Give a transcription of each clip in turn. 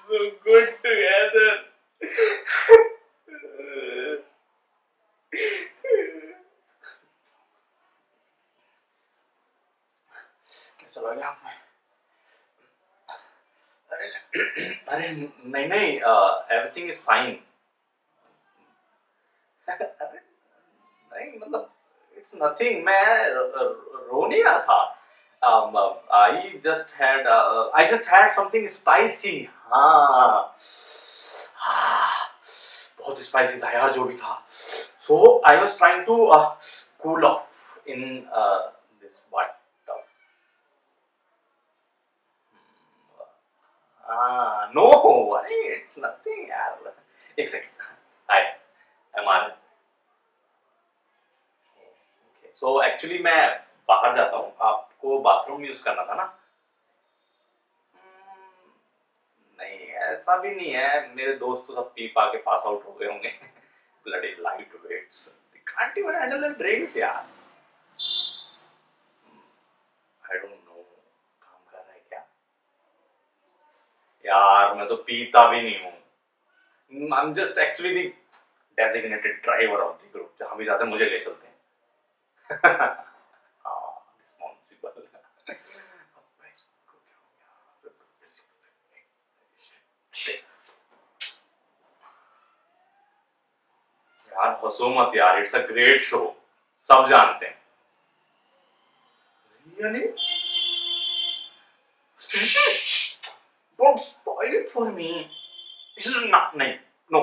so good together. क्या चला गया आप में? अरे नहीं नहीं, एवरीथिंग इज फाइन. अरे नहीं मतलब इट्स नथिंग. मैं रो नहीं रहा था. I just had something spicy. हाँ, बहुत स्पाइसी था यार जो भी था. So I was trying to cool off in this bathtub. No, अरे it's nothing यार. एक second. Hi, I'm Aryan. So actually मैं बाहर जाता हूँ. आपको बाथरूम यूज करना था ना? नहीं ऐसा भी नहीं है. मेरे दोस्त तो सब पी पा के पास आउट हो गए होंगे. Bloody lightweights. They can't even handle the drinks यार. I don't know. काम कर रहा है क्या? यार मैं तो पीता भी नहीं हूँ. I'm just actually the designated driver of the group. जहाँ भी जाते हैं मुझे ले चलते हैं. Responsible. यार हंसो मत यार. It's a great show. सब जानते हैं. Really? Don't spoil it for me. This is not नहीं. No.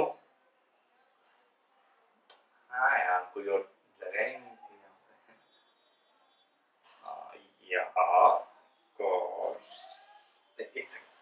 हाँ यार कोई और जगह ही नहीं थी यहाँ पे. यार God. एक सेकंड.